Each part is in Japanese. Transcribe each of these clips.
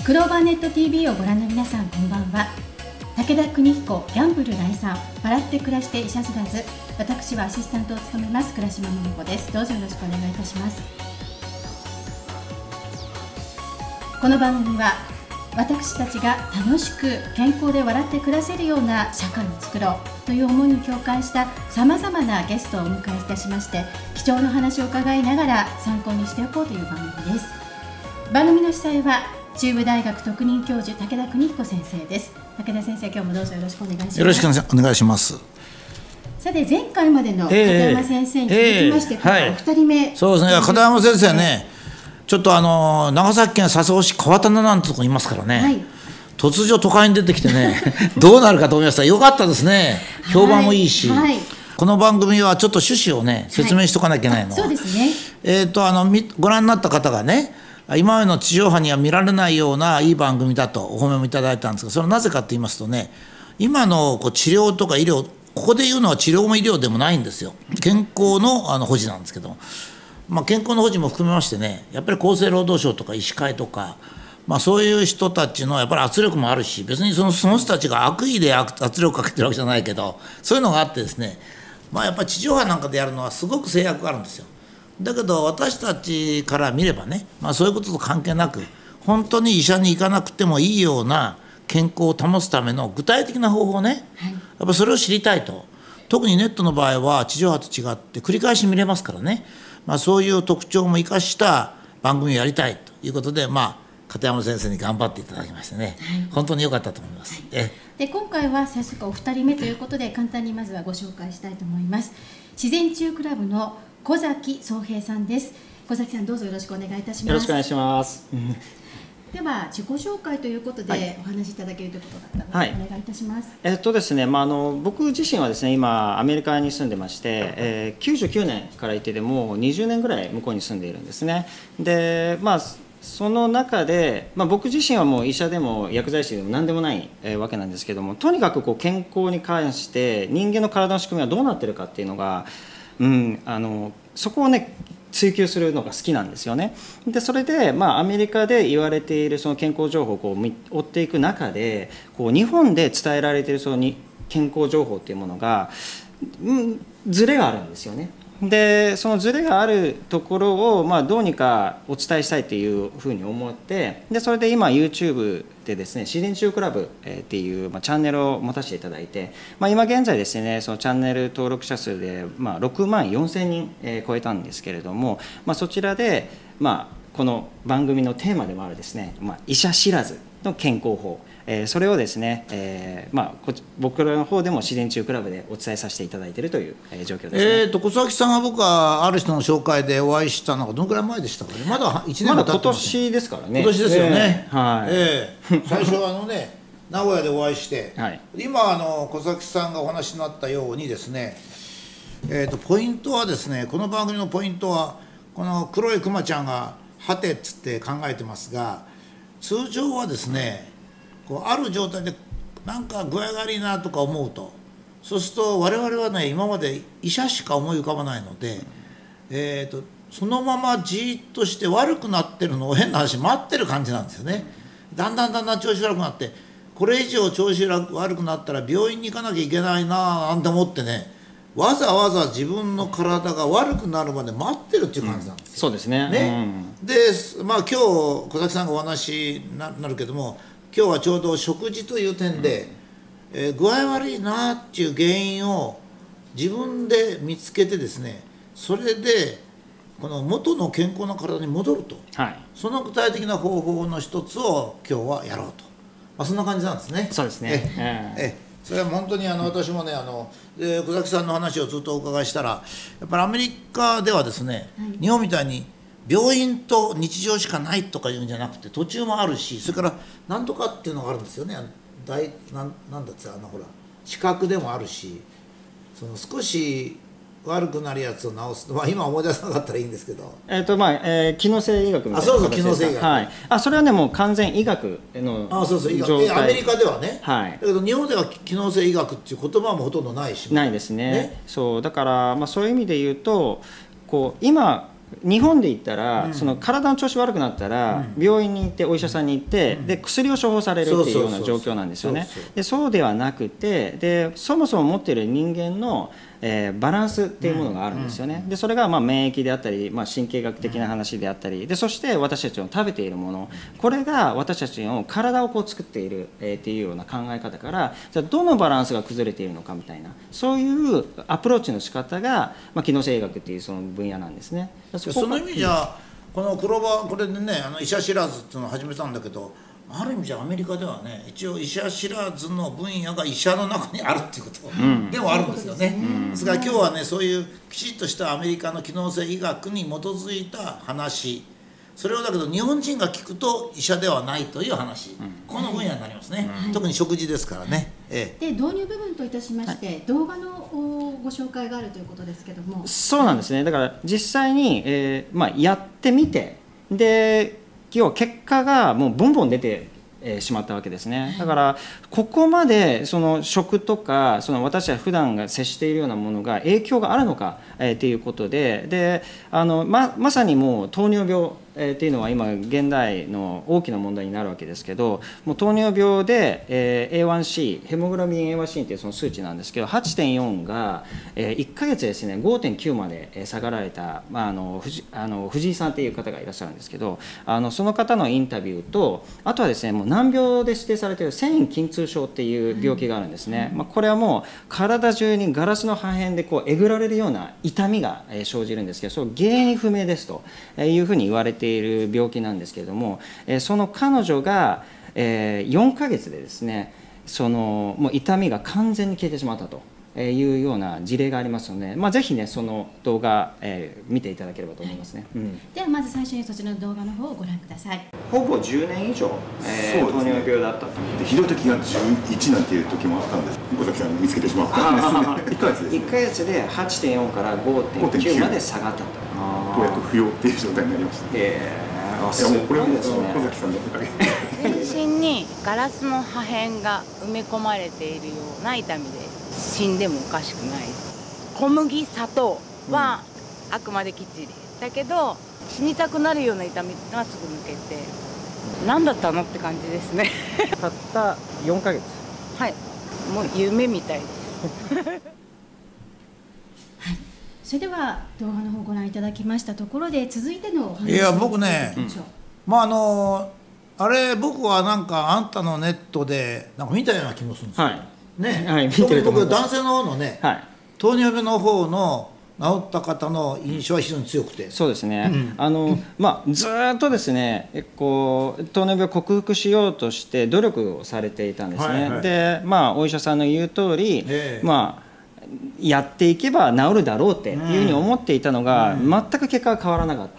クローバーネット TV をご覧の皆さん、こんばんは。武田邦彦ギャンブル来産、笑って暮らして医者知らず。私はアシスタントを務めます倉島桃子です。どうぞよろしくお願いいたします。この番組は私たちが楽しく健康で笑って暮らせるような社会を作ろうという思いに共感したさまざまなゲストをお迎えいたしまして、貴重な話を伺いながら参考にしておこうという番組です。番組の主催は中部大学特任教授武田邦彦先生です。武田先生、今日もどうぞよろしくお願いします。 よろしくお願いします。 さて、前回までの片山先生に続きまして、お二人目、 そうですね、片山先生ね、ちょっと長崎県佐世保市川棚なんてとこいますからね、はい、突如都会に出てきてねどうなるかと思いました。よかったですね、評判もいいし、はいはい、この番組はちょっと趣旨をね説明しとかなきゃいけないのは、 そうですね、 ご覧になった方がね、今までの地上波には見られないようないい番組だとお褒めもいただいたんですが、それはなぜかと言いますとね、今の治療とか医療、ここで言うのは治療も医療でもないんですよ。健康の保持なんですけども、健康の保持も含めましてね、やっぱり厚生労働省とか医師会とか、そういう人たちのやっぱり圧力もあるし、別にその人たちが悪意で圧力かけてるわけじゃないけど、そういうのがあってですね、やっぱり地上波なんかでやるのはすごく制約があるんですよ。だけど私たちから見ればね、そういうことと関係なく、本当に医者に行かなくてもいいような健康を保つための具体的な方法ね、やっぱそれを知りたいと。特にネットの場合は地上波と違って繰り返し見れますからね、そういう特徴も生かした番組をやりたいということで、片山先生に頑張っていただきましてね、本当に良かったと思います。 で今回は早速お二人目ということで、簡単にまずはご紹介したいと思います。自然中クラブの小崎宗平さんです。小崎さん、どうぞよろしくお願いいたします。 よろしくお願いします。 では自己紹介ということで、お話しいただけるということだったので、お願いいたします。 ですね、僕自身はですね、今アメリカに住んでまして、99年からいてでもう20年ぐらい向こうに住んでいるんですね。で、その中で、僕自身はもう医者でも薬剤師でも何でもないわけなんですけども、とにかく健康に関して人間の体の仕組みはどうなってるかっていうのが、そこをね追求するのが好きなんですよね。でそれで、アメリカで言われているその健康情報を追っていく中で、日本で伝えられているその健康情報っていうものが、ズレがあるんですよね。でそのズレがあるところを、どうにかお伝えしたいというふうに思って、でそれで今 YouTube でですね、自然中クラブっていうチャンネルを持たせていただいて、今現在ですね、そのチャンネル登録者数で6万4000人超えたんですけれども、そちらでこの番組のテーマでもあるですね、医者知らずの健康法、それをですね、僕らの方でも自然中クラブでお伝えさせていただいているという状況ですね。 小崎さんが僕はある人の紹介でお会いしたのがどのくらい前でしたかね。まだ1年も経ってません。 まだ今年ですからね。 今年ですよね。最初名古屋でお会いして、今小崎さんがお話になったようにですね、ポイントはですね、この番組のポイントはこの黒いクマちゃんがはてっつって考えてますが、通常はですね、ある状態でなんか具合が悪いなとか思うと、そうすると我々はね、今まで医者しか思い浮かばないので、そのままじっとして悪くなってるのを変な話待ってる感じなんですよね。だんだん調子悪くなって、これ以上調子悪くなったら病院に行かなきゃいけないななんて思ってね、わざわざ自分の体が悪くなるまで待ってるっていう感じなんですよ。 そうですね。 で、今日小崎さんがお話になるけども、今日はちょうど食事という点で、具合悪いなっていう原因を自分で見つけてですね、それでこの元の健康な体に戻ると、その具体的な方法の一つを今日はやろうと、そんな感じなんですね。 そうですね。 それは本当に私もね、小崎さんの話をずっとお伺いしたら、やっぱりアメリカではですね、日本みたいに病院と日常しかないとかいうんじゃなくて、途中もあるし、それから何とかっていうのがあるんですよね。なんだってほら資格でもあるし、その少し悪くなるやつを治す、今思い出さなかったらいいんですけど、 機能性医学みたいな形ですか。 そうそう、機能性医学、 それはね、もう完全医学の状態。 アメリカではね、だけど日本では機能性医学っていう言葉もほとんどないし、 ないですね。そうだから、そういう意味で言うと、今日本で言ったら、その体の調子悪くなったら、病院に行ってお医者さんに行って、で薬を処方されるっていうような状況なんですよね。でそうではなくて、でそもそも持っている人間のバランスっていうものがあるんですよね。でそれが免疫であったり、神経学的な話であったりで、そして私たちの食べているもの、これが私たちの体を作っているっていうような考え方から、じゃあどのバランスが崩れているのかみたいな、そういうアプローチの仕方が、機能生理学っていうその分野なんですね。 その意味じゃこの黒羽、これでね医者知らずっていうのを始めたんだけど、ある意味じゃアメリカではね、一応医者知らずの分野が医者の中にあるっていうことでもあるんですよね。ですから今日はね、そういうきちっとしたアメリカの機能性医学に基づいた話、それをだけど日本人が聞くと医者ではないという話、この分野になりますね。特に食事ですからね。 で導入部分といたしまして、動画のご紹介があるということですけども。 そうなんですね。だから実際に、やってみて、で要は結果がもうボンボン出てしまったわけですね。だからここまでその食とか、その私は普段が接しているようなものが影響があるのかということで、まさにもう糖尿病っていうのは今現代の大きな問題になるわけですけど、もう糖尿病で、A1C ヘモグロビン A1C っていうその数値なんですけど、 8.4 が、1ヶ月ですね 5.9 まで下がられた、藤井さんっていう方がいらっしゃるんですけど、その方のインタビューと、あとはですね、もう難病で指定されている繊維筋痛症っていう病気があるんですね。これはもう体中にガラスの破片でえぐられるような痛みが生じるんですけど、その原因不明ですというふうに言われている病気なんですけれども、その彼女が4ヶ月でですね、もう痛みが完全に消えてしまったというような事例がありますので、ぜひねその動画、見ていただければと思いますね。 ではまず最初にそちらの動画の方をご覧ください。 ほぼ10年以上、糖尿病だったと。 ひどい時が11なんていう時もあったんです。小崎さん見つけてしまったんですね。1ヶ月ですね。 1ヶ月で 8.4 から 5.9 まで下がったと。 どうやっと不要っていう状態になりました。これはもう小崎さんのおかげ。 全身にガラスの破片が埋め込まれているような痛みで、死んでもおかしくない。小麦砂糖はあくまできっちりだけど、死にたくなるような痛みがすぐ抜けて、何だったのって感じですね。 たった4ヶ月。 はい、もう夢みたいです。 はい、それでは動画の方をご覧いただきましたところで、続いてのお話を。 いや僕ね、あれ僕はなんかあんたのネットでなんか見たような気もするんですよ。ね、 見てると思います。 僕男性の方のね、糖尿病の方の治った方の印象は非常に強くて、 そうですね、ずっとですね、糖尿病を克服しようとして努力をされていたんですね。でお医者さんの言う通り、やっていけば治るだろうっていうふうに思っていたのが、全く結果が変わらなかった。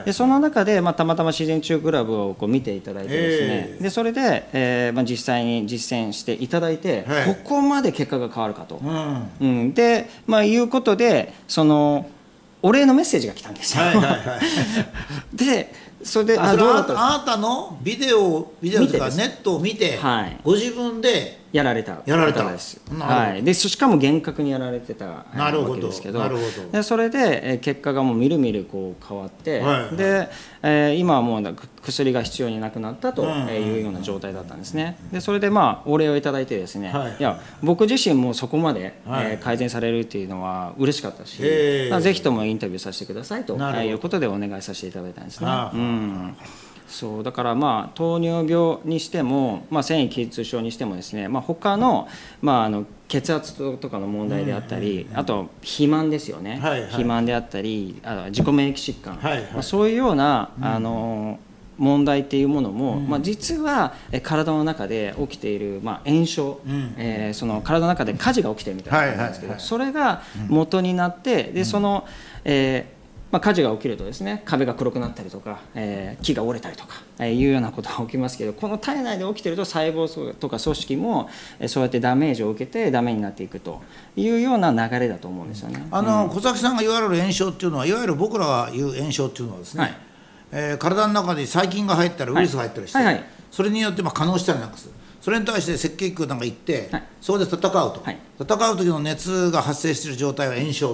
でその中で、たまたま自然治癒クラブを見ていただいてですね、でそれで、実際に実践していただいて、ここまで結果が変わるかと、で、いうことでお礼のメッセージが来たんですよ。でそれであなたのビデオというかネットを見て、ご自分でやられたです。でしかも厳格にやられてたわけですけど、でそれで結果がもうみるみる変わって、で今はもう薬が必要になくなったというような状態だったんですね。でそれでお礼をいただいてですね、いや僕自身もそこまで改善されるっていうのは嬉しかったし、ぜひともインタビューさせてくださいということでお願いさせていただいたんですね。そうだから糖尿病にしても、繊維筋痛症にしてもですね、他の、血圧とかの問題であったり、あと肥満ですよね、肥満であったり、自己免疫疾患、そういうような問題っていうものも、実は体の中で起きている、炎症、その体の中で火事が起きてるみたいな感じなんですけど、それが元になって、で火事が起きるとですね、壁が黒くなったりとか、木が折れたりとかいうようなことが起きますけど、この体内で起きてると細胞とか組織もそうやってダメージを受けてダメになっていくというような流れだと思うんですよね。 小崎さんが言われる炎症っていうのは、いわゆる僕らが言う炎症っていうのはですね、体の中に細菌が入ったりウイルスが入ったりして、それによって可能したりなんかする。それに対して赤血球なんか行って、そこで戦うと、戦う時の熱が発生している状態は炎症と。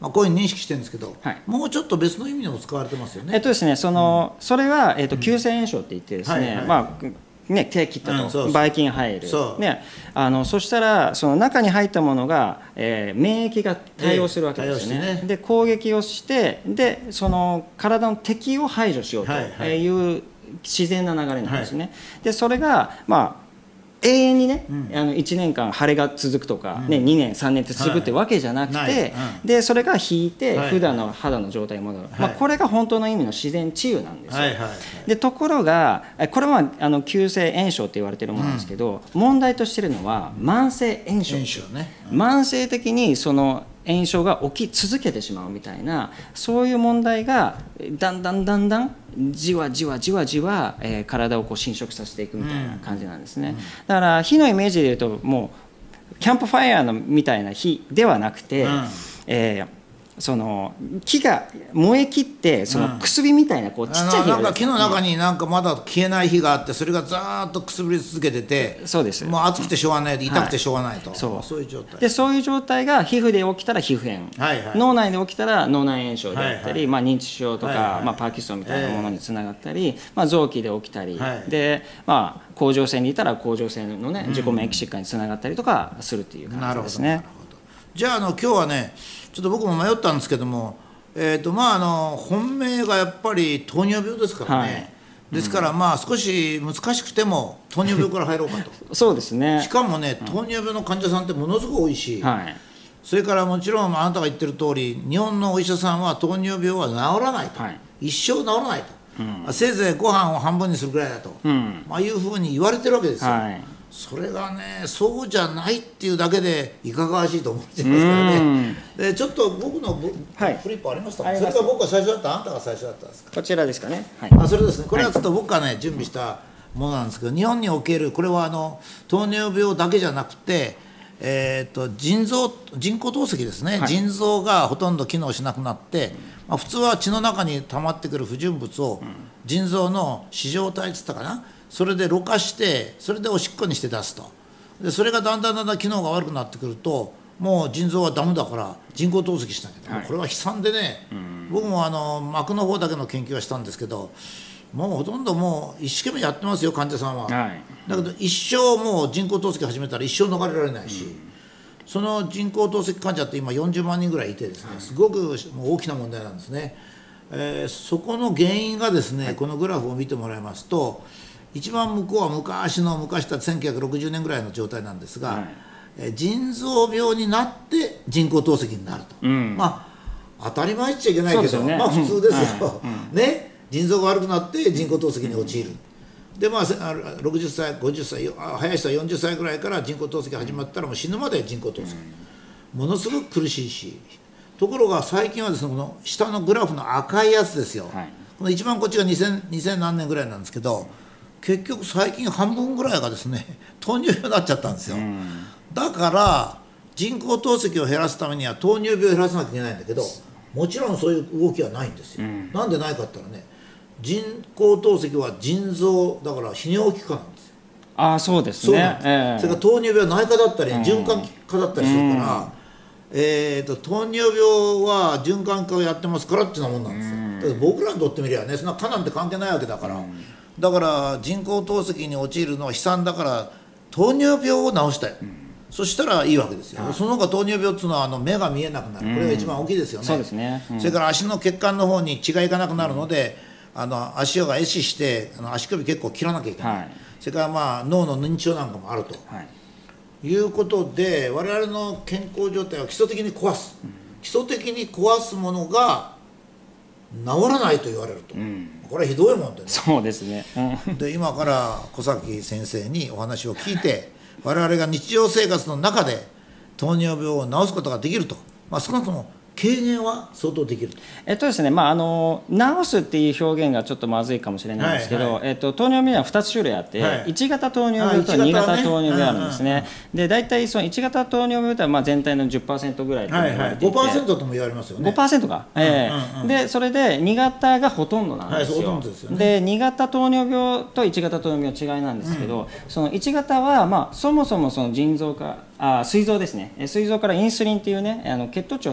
まあ、こういうふうに認識してるんですけど、 はい、 もうちょっと別の意味でも使われてますよね。 ですね、それは、急性炎症って言ってですね、まあね、手切ったと、ばい菌入る、ね、そしたらその中に入ったものが、免疫が対応するわけですよね。で攻撃をしてでその体の敵を排除しようという自然な流れなんですね。でそれがまあ永遠にね、1年間腫れが続くとか、ね、2年3年って続くってわけじゃなくて、でそれが引いて普段の肌の状態に戻る、まあ、これが本当の意味の自然治癒なんですよ。でところがこれは急性炎症って言われてるものなんですけど、問題としてるのは慢性炎症、慢性的にその炎症が起き続けてしまうみたいな、そういう問題がだんだんじわじわ、体をこう侵食させていくみたいな感じなんですね。だから火のイメージでいうともうキャンプファイヤーのみたいな火ではなくて、その木が燃え切ってそのくすびみたいなこうちっちゃい火が、 なんか木の中になんかまだ消えない火があって、それがざーっとくすぶり続けてて、 そうです、 もう暑くてしょうがない、痛くてしょうがないと、そういう状態で、そういう状態が皮膚で起きたら皮膚炎、脳内で起きたら脳内炎症であったり、まあ、認知症とか、まあ、パーキンソンみたいなものにつながったり、まあ、臓器で起きたり、で、まあ、甲状腺にいたら甲状腺のね自己免疫疾患につながったりとかするっていう感じですね。 じゃあ今日はねちょっと僕も迷ったんですけども、まあ本命がやっぱり糖尿病ですからね、ですからまあ少し難しくても糖尿病から入ろうかとそうですね。 しかもね糖尿病の患者さんってものすごく多いし、それからもちろんあなたが言ってる通り日本のお医者さんは糖尿病は治らないと、一生治らないと、せいぜいご飯を半分にするぐらいだと、まあいうふうに言われてるわけですよ。それがねそうじゃないっていうだけでいかがわしいと思ってますからね。でちょっと僕のフリップありましたか、それが僕が最初だった、あなたが最初だったんですか。 こちらですかね。 それですね。これはちょっと僕がね準備したものなんですけど、日本におけるこれは糖尿病だけじゃなくて、人工透析ですね、腎臓がほとんど機能しなくなって、まあ、普通は血の中に溜まってくる不純物を腎臓の糸状体って言ったかな、それでろ過してそれでおしっこにして出すと。でそれがだんだん機能が悪くなってくるともう腎臓はダメだから人工透析しなきゃ、これは悲惨でね、僕も膜の方だけの研究はしたんですけど、もうほとんどもう一生懸命やってますよ患者さんは、だけど一生もう人工透析始めたら一生逃れられないし、その人工透析患者って今40万人ぐらいいてですね、すごくもう大きな問題なんですね。そこの原因がですね、このグラフを見てもらいますと、一番向こうは昔だ1960年ぐらいの状態なんですが、腎臓病になって人工透析になると、まあ当たり前っちゃいけないけど、まあ普通ですよ、ね、腎臓が悪くなって人工透析に陥る、でまあ60歳50歳早い人は40歳ぐらいから人工透析始まったらもう死ぬまで人工透析、ものすごく苦しいし、ところが最近はですねこの下のグラフの赤いやつですよ、この一番こっちが2000何年ぐらいなんですけど、結局最近半分ぐらいがですね糖尿病になっちゃったんですよ。だから人工透析を減らすためには糖尿病を減らさなきゃいけないんだけど、もちろんそういう動きはないんですよ。なんでないかって言ったらね、人工透析は腎臓だから泌尿器科なんですよ。 そうですね。 それから糖尿病は内科だったり循環器科だったりするから、糖尿病は循環器科をやってますからっていうようなもんなんですよ。だから僕らにとってみればね、そんな科なんて関係ないわけだから、だから人工透析に陥るのは悲惨だから糖尿病を治したい、そしたらいいわけですよ。その他糖尿病っていうのは目が見えなくなる、これが一番大きいですよね。 そうですね。 それから足の血管の方に血がいかなくなるので、足が壊死して足首結構切らなきゃいけない、それからまあ脳の認知症なんかもあると、いうことで我々の健康状態を基礎的に壊す、基礎的に壊すものが治らないと言われると、これはひどいもんでね。 そうですね。 で今から小崎先生にお話を聞いて我々が日常生活の中で糖尿病を治すことができると、少なくとも軽減は相当できる。 ですね、治すっていう表現がちょっとまずいかもしれないんですけど、糖尿病は2つ種類あって、1型糖尿病と2型糖尿病あるんですね。で大体その1型糖尿病とは全体の 10% ぐらいと言われていて、 5% とも言われますよね。 5% か、でそれで2型がほとんどなんですよ。で2型糖尿病と1型糖尿病の違いなんですけど、その1型はそもそもその腎臓か膵臓ですね、膵臓からインスリンっていうね血糖値を下げる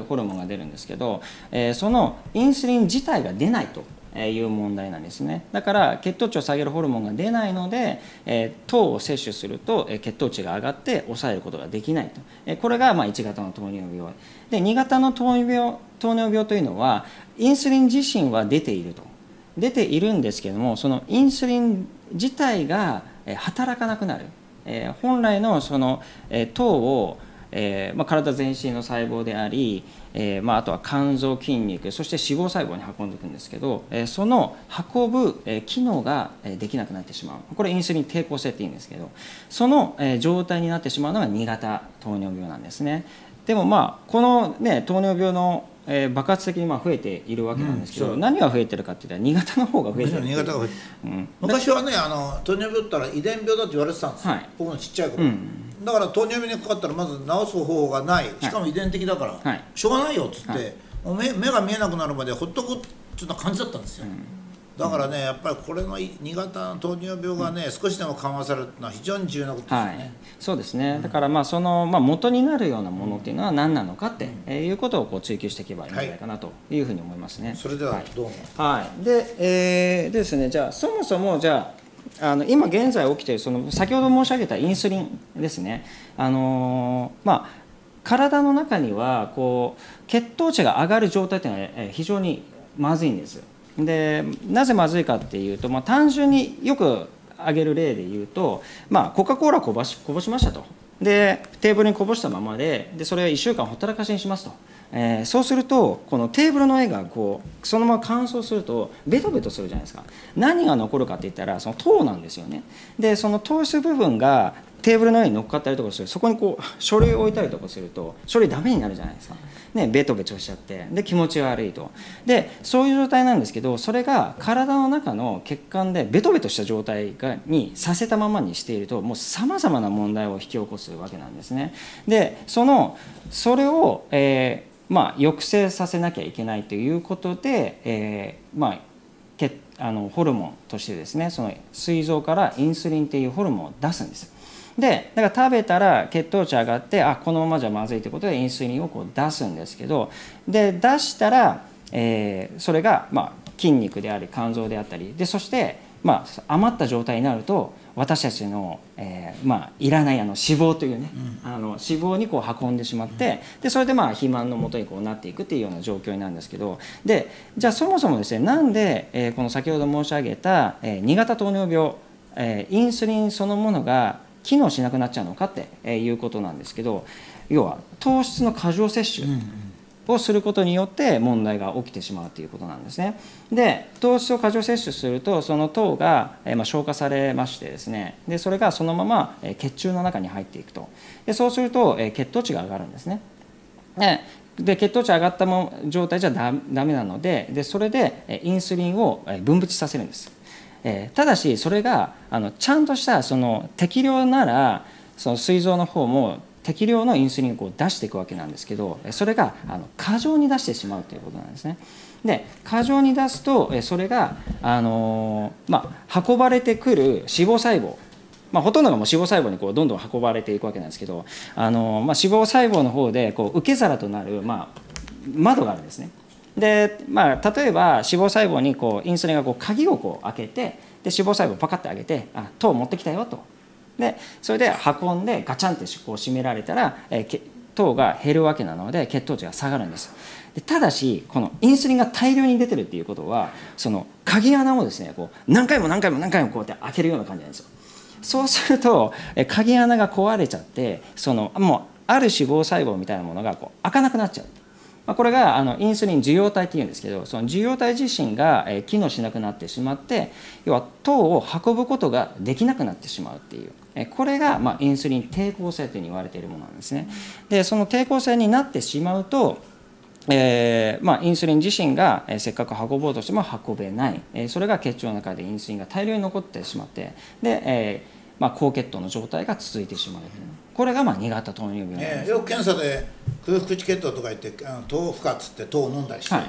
るホルモンが出るんですけど、そのインスリン自体が出ないという問題なんですね。だから血糖値を下げるホルモンが出ないので、糖を摂取すると血糖値が上がって抑えることができないと。これが1型の糖尿病で、2型の糖尿病というのはインスリン自身は出ているんですけども、そのインスリン自体が働かなくなる。本来のその糖を体全身の細胞であり、あとは肝臓、筋肉、そして脂肪細胞に運んでいくんですけど、その運ぶ機能ができなくなってしまう。これインスリン抵抗性っていうんですけど、その状態になってしまうのが2型糖尿病なんですね。でもこの、糖尿病の爆発的に増えているわけなんですけど、何が増えてるかって言ったら2型の方が増えてる。 2型が増えてる、昔はね糖尿病って言ったら遺伝病だって言われてたんですよ、僕のちっちゃい頃、だから糖尿病にかかったらまず治す方法がない、しかも遺伝的だから、しょうがないよっつって、もう目が見えなくなるまでほっとくちょっと感じだったんですよ、だからねやっぱりこれの2型の糖尿病がね、少しでも緩和されるのは非常に重要なことですよね。 そうですね。だからその元になるようなものっていうのは何なのかっていうことを追求していけばいいんじゃないかなというふうに思いますね。 それではどうも。 でですね、じゃあそもそも今現在起きている先ほど申し上げたインスリンですね。体の中には血糖値が上がる状態というのは非常にまずいんです。でなぜまずいかっていうと、単純によく挙げる例で言うと、コカ・コーラこぼしましたと。でテーブルにこぼしたままでそれを1週間ほったらかしにしますと。そうするとこのテーブルの絵がそのまま乾燥するとベトベトするじゃないですか。何が残るかって言ったらその糖なんですよね。でその糖質部分がテーブルの上に乗っかったりとかする、そこに書類を置いたりとかすると書類ダメになるじゃないですか、ベトベトしちゃってで気持ち悪いと。でそういう状態なんですけど、それが体の中の血管でベトベトした状態にさせたままにしているともうさまざまな問題を引き起こすわけなんですね。でそれを、抑制させなきゃいけないということで、ホルモンとしてですね、その膵臓からインスリンっていうホルモンを出すんです。でだから食べたら血糖値上がってこのままじゃまずいということでインスリンを出すんですけど、で出したら、それが筋肉であり肝臓であったりで、そして余った状態になると私たちの、いらない脂肪というね、脂肪に運んでしまって、でそれで肥満のもとになっていくっていうような状況になるんですけど、でじゃあそもそもですね、なんで、この先ほど申し上げた、2型糖尿病、インスリンそのものが機能しなくなっちゃうのかっていうことなんですけど、要は糖質の過剰摂取をすることによって問題が起きてしまうということなんですね。で糖質を過剰摂取するとその糖が消化されましてですね、でそれがそのまま血中の中に入っていくと。でそうすると血糖値が上がるんですね。で血糖値上がった状態じゃダメなので、それでインスリンを分泌させるんです。ただしそれがちゃんとした適量なら膵臓の方も適量のインスリンを出していくわけなんですけど、それが過剰に出してしまうということなんですね。で過剰に出すとそれが運ばれてくる脂肪細胞、ほとんどがもう脂肪細胞にどんどん運ばれていくわけなんですけど、脂肪細胞の方で受け皿となる窓があるんですね。で例えば脂肪細胞にインスリンが鍵を開けて、で脂肪細胞をパカッて開けて糖持ってきたよと。でそれで運んでガチャンって閉められたら糖が減るわけなので血糖値が下がるんです。でただしこのインスリンが大量に出てるっていうことはその鍵穴をですね何回もこうやって開けるような感じなんですよ。そうすると鍵穴が壊れちゃってもうある脂肪細胞みたいなものが開かなくなっちゃう。これがインスリン受容体っていうんですけど、その受容体自身が機能しなくなってしまって、要は糖を運ぶことができなくなってしまうっていう、これがインスリン抵抗性というふうに言われているものなんですね。でその抵抗性になってしまうとインスリン自身がせっかく運ぼうとしても運べない、それが血中の中でインスリンが大量に残ってしまって、で高血糖の状態が続いてしまう。これが2型糖尿病なんです。 よく検査で空腹値血糖とか言って糖負荷っつって糖を飲んだりして、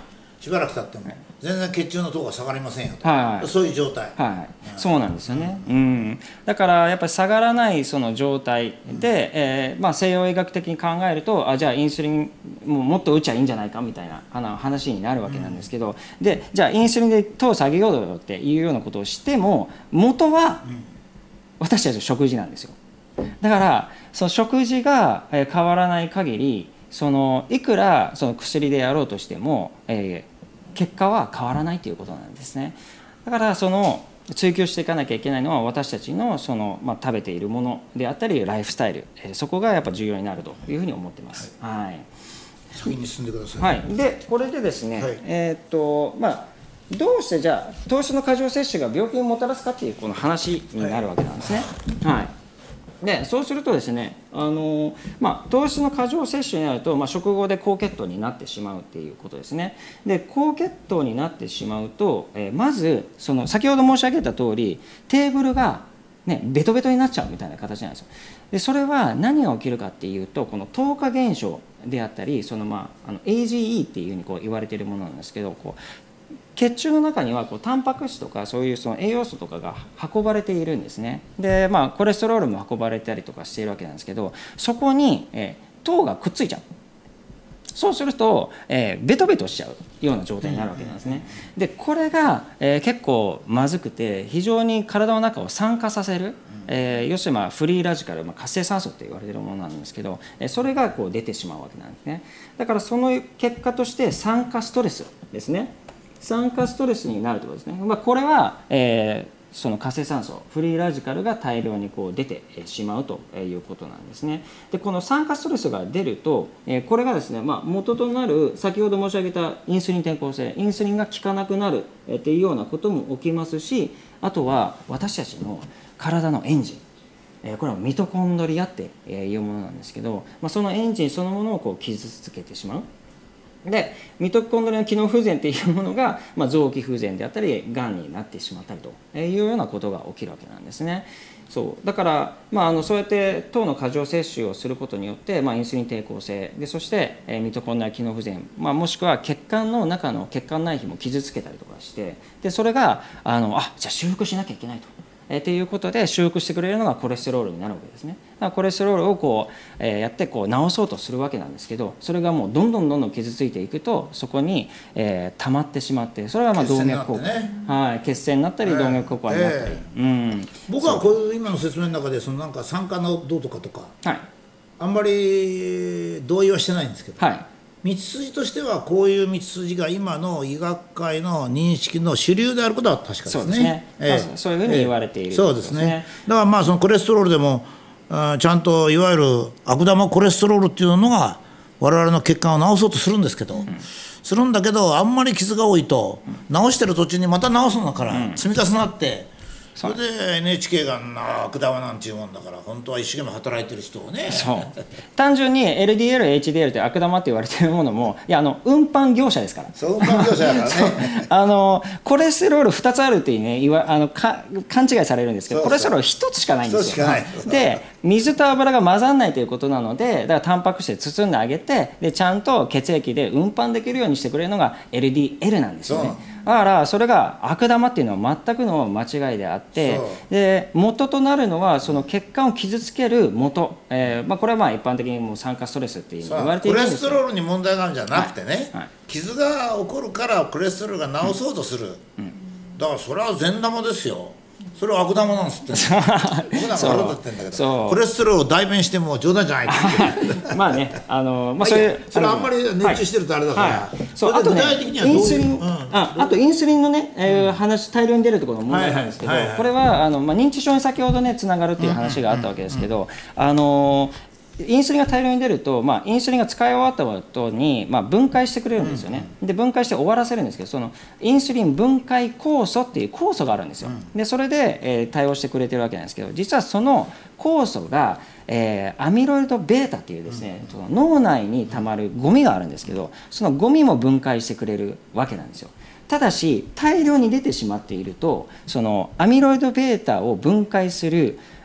しばらく経っても全然血中の糖が下がりませんよと、 はいはい、 そういう状態、 はい、そうなんですよね、うん、だからやっぱり下がらないその状態で、西洋医学的に考えるとじゃあインスリンもっと打っちゃいいんじゃないかみたいな話になるわけなんですけど、でじゃあインスリンで糖を下げようよっていうようなことをしても元は私たちの食事なんですよ。だからその食事が変わらない限りいくらその薬でやろうとしても、結果は変わらないということなんですね。だから追求していかなきゃいけないのは私たちの食べているものであったりライフスタイル、そこがやっぱ重要になるというふうに思ってます。はい、 先に進んでください。 はい、でこれでですね、はい、どうしてじゃあ糖質の過剰摂取が病気にもたらすかっていうこの話になるわけなんですね。はい、でそうするとですね、糖質の過剰摂取になると、食後で高血糖になってしまうっていうことですね。で高血糖になってしまうと、まず先ほど申し上げた通りテーブルが、ベトベトになっちゃうみたいな形なんですよ。でそれは何が起きるかっていうと、この糖化現象であったりAGE っていうふうに言われているものなんですけど、血中の中にはタンパク質とかそういう栄養素とかが運ばれているんですね。でコレステロールも運ばれたりとかしているわけなんですけど、そこに、糖がくっついちゃう。そうすると、ベトベトしちゃうような状態になるわけなんですね。でこれが、結構まずくて非常に体の中を酸化させる、要するにフリーラジカル、活性酸素と言われているものなんですけど、それが出てしまうわけなんですね。だからその結果として酸化ストレスですね。酸化ストレスになるということですね。これは、その活性酸素フリーラジカルが大量に出てしまうということなんですね。でこの酸化ストレスが出ると、これがですね、元となる先ほど申し上げたインスリン転向性、インスリンが効かなくなるっていうようなことも起きますし、あとは私たちの体のエンジン、これはミトコンドリアっていうものなんですけど、そのエンジンそのものを傷つけてしまう。でミトコンドリアの機能不全というものが、臓器不全であったりがんになってしまったりというようなことが起きるわけなんですね。そうだから、そうやって糖の過剰摂取をすることによって、インスリン抵抗性で、そして、ミトコンドリア機能不全、もしくは血管の中の血管内皮も傷つけたりとかして、でそれがじゃあ修復しなきゃいけないと。ということで修復してくれるのがコレステロールになるわけですね。だからコレステロールをやって治そうとするわけなんですけど、それがもうどんどん傷ついていくとそこに、溜まってしまって、それが動脈硬化、血栓になったり動脈硬化になったり、 僕はこういう今の説明の中でなんか酸化のどうとかとか、あんまり同意はしてないんですけど、道筋としてはこういう道筋が今の医学界の認識の主流であることは確かですね。 そうですね。そういうふうに言われている、 そうですね。だからそのコレステロールでもちゃんといわゆる悪玉コレステロールっていうのが我々の血管を治そうとするんですけど、するんだけどあんまり傷が多いと治してる途中にまた治すのから積み重なって、それで NHK が悪玉なんていうもんだから、本当は一生懸命働いてる人をね。 そう単純に LDL、HDL って悪玉って言われてるものも、運搬業者ですから。 そう運搬業者だからねコレステロール2つあるっていうね、勘違いされるんですけど、コレステロール1つしかないんですよ。で水と油が混ざらないということなので、だからタンパク質で包んであげて、でちゃんと血液で運搬できるようにしてくれるのが LDL なんですよね。だからそれが悪玉っていうのは全くの間違いであって、で元となるのはその血管を傷つける元、これは一般的にもう酸化ストレスっていう言われているんですけど、 コレステロールに問題があるんじゃなくてね、傷が起こるからコレステロールが治そうとする、だからそれは善玉ですよ。それは悪玉なんですって僕なんか悪だってんだけど、コレステロールを代弁しても冗談じゃないってそういうそれあんまり熱中してるとあれだから、 あとねインスリン、あとインスリンのね話大量に出るところの問題なんですけど、これは認知症に先ほどねつながるっていう話があったわけですけど、インスリンが大量に出ると、インスリンが使い終わった後に、分解してくれるんですよね。で分解して終わらせるんですけど、そのインスリン分解酵素っていう酵素があるんですよ。でそれで、対応してくれてるわけなんですけど、実はその酵素が、アミロイド β っていうですね、その脳内にたまるゴミがあるんですけど、そのゴミも分解してくれるわけなんですよ。ただし大量に出てしまっていると、そのアミロイド β を分解する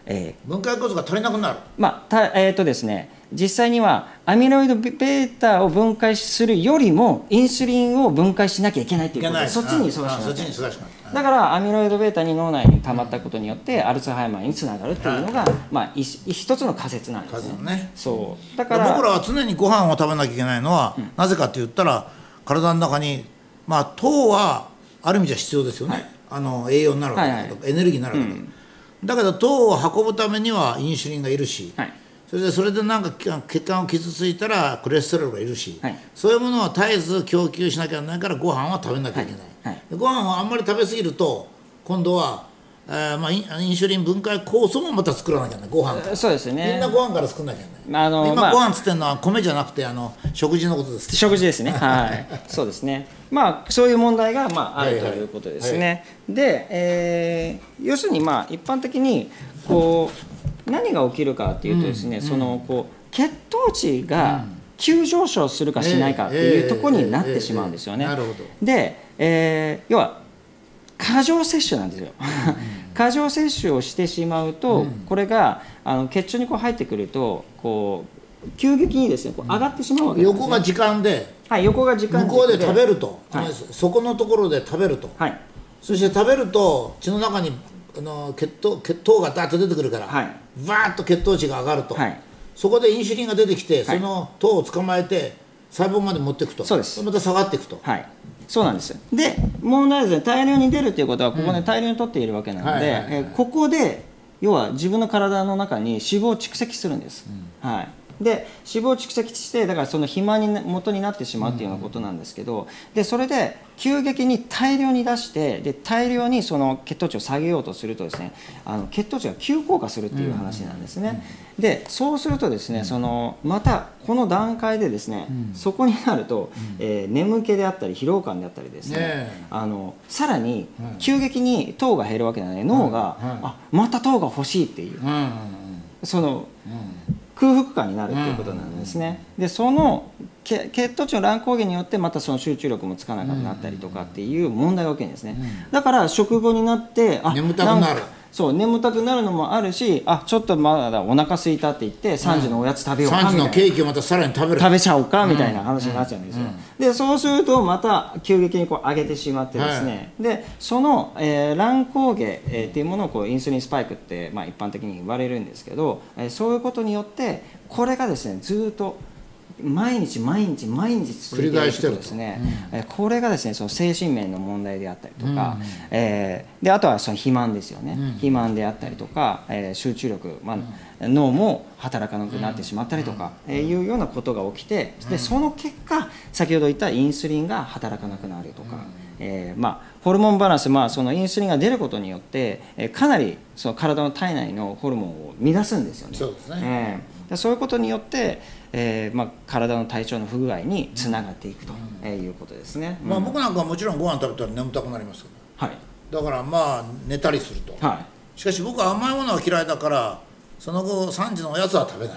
分解酵素が足りなくなる。 ですね、実際にはアミロイド β を分解するよりもインスリンを分解しなきゃいけないということで、そっちに忙しくなってだからアミロイド β に脳内に溜まったことによってアルツハイマーにつながるというのが、一つの仮説なんですね。そうだから僕らは常にご飯を食べなきゃいけないのは、なぜかって言ったら体の中に、糖はある意味じゃ必要ですよね、栄養になるわけだけど、エネルギーになるわけだ、だけど糖を運ぶためにはインシュリンがいるし、それでなんか血管を傷ついたらコレステロールがいるし、そういうものを絶えず供給しなきゃいけないからご飯は食べなきゃいけない、ご飯をあんまり食べ過ぎると今度はインシュリン分解酵素もまた作らなきゃいけない、ご飯から。そうですね、みんなご飯から作らなきゃいけない。今ご飯つってるのは米じゃなくて食事のことです。 食事ですね。そうですね。そういう問題があるということですね。で、要するに一般的に何が起きるかというとですね、血糖値が急上昇するかしないかっていうところになってしまうんですよね。で、要は過剰摂取なんですよ。過剰摂取をしてしまうと、これが血中に入ってくると急激にですね上がってしまうわけですね。 横が時間で、 横が時間向こうで食べると、そこのところで食べると、そして食べると血の中に血糖がダーッと出てくるから、バーッと血糖値が上がると、そこでインシュリンが出てきて、その糖を捕まえて細胞まで持っていくと、また下がっていくと。 そうなんです。で、問題はですね、大量に出るということはここで大量に取っているわけなので、ここで要は自分の体の中に脂肪を蓄積するんです。で脂肪を蓄積して、だからその肥満に元になってしまうというようなことなんですけど、でそれで急激に大量に出して、で大量にその血糖値を下げようとするとですね、血糖値が急降下するという話なんですね。でそうするとですね、またこの段階でですね、そこになると、眠気であったり疲労感であったりですね、さらに急激に糖が減るわけなので、脳が、また糖が欲しいっていう、その空腹感になるということなんですね。でその血糖値の乱高下によってまたその集中力もつかなくなったりとかっていう問題が起きるんですね。だから食後になって眠たくなる。 そう、眠たくなるのもあるし、ちょっとまだお腹空いたって言って3時のおやつ食べようかみたいな、 3時のケーキをまたさらに食べちゃおうかみたいな話になっちゃうんですよ。でそうするとまた急激に上げてしまってですね、でその、乱高下、っていうものをインスリンスパイクって、一般的に言われるんですけど、そういうことによってこれがですねずっと毎日続いているとですね、これがですねその精神面の問題であったりとか、であとはその肥満ですよね、肥満であったりとか、集中力、脳も働かなくなってしまったりとか、いうようなことが起きて、でその結果先ほど言ったインスリンが働かなくなるとか、ホルモンバランス、そのインスリンが出ることによって、かなりその体の体内のホルモンを乱すんですよね。 そうですね。 そういうことによって、体の体調の不具合につながっていくということですね。 僕なんかはもちろんご飯食べたら眠たくなりますから、だから寝たりすると、しかし僕は甘いものは嫌いだから、その後3時のおやつは食べない。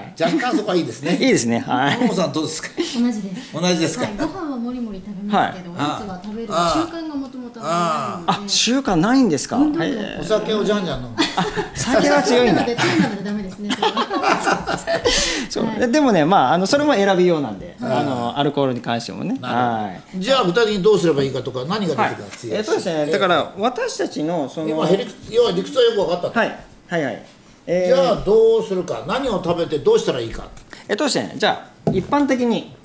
若干そこはいいですね。いいですね。 野本さんどうですか？ 同じです。 同じですか？ ご飯はもりもり食べますけど、おやつは食べる習慣がもともとないので。 習慣ないんですか？ お酒をじゃんじゃん飲む。 酒は強いんだ。 ダメですね。 でもね、それも選びようなんで、アルコールに関してもね。 じゃあ具体的にどうすればいいかとか、何が出てくるか。 そうですね。だから私たちの要は理屈はよく分かった。じゃあどうするか、何を食べてどうしたらいいか。 ですね、じゃあ一般的に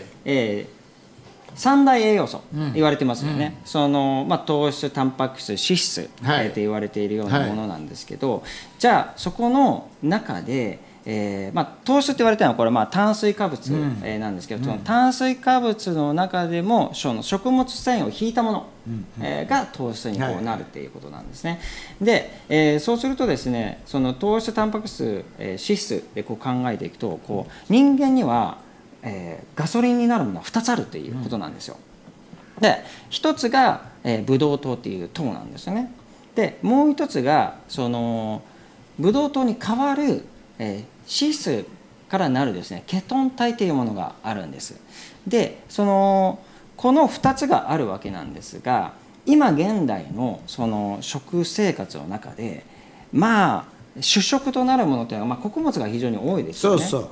三大栄養素言われてますよね。糖質、タンパク質、脂質って言われているようなものなんですけど、じゃあそこの中で糖質って言われてるのはこれ炭水化物なんですけど、その炭水化物の中でもその食物繊維を引いたものが糖質になるっていうことなんですね。で、そうするとですね、その糖質、タンパク質、脂質で考えていくと、人間にはガソリンになるものは2つあるっていうことなんですよ。で1つがブドウ糖っていう糖なんですよね。でもう1つがそのブドウ糖に代わる脂質からなるですねケトン体というものがあるんです。でこの2つがあるわけなんですが、今現代のその食生活の中で主食となるものというのは、穀物が非常に多いですよね。 そうそう、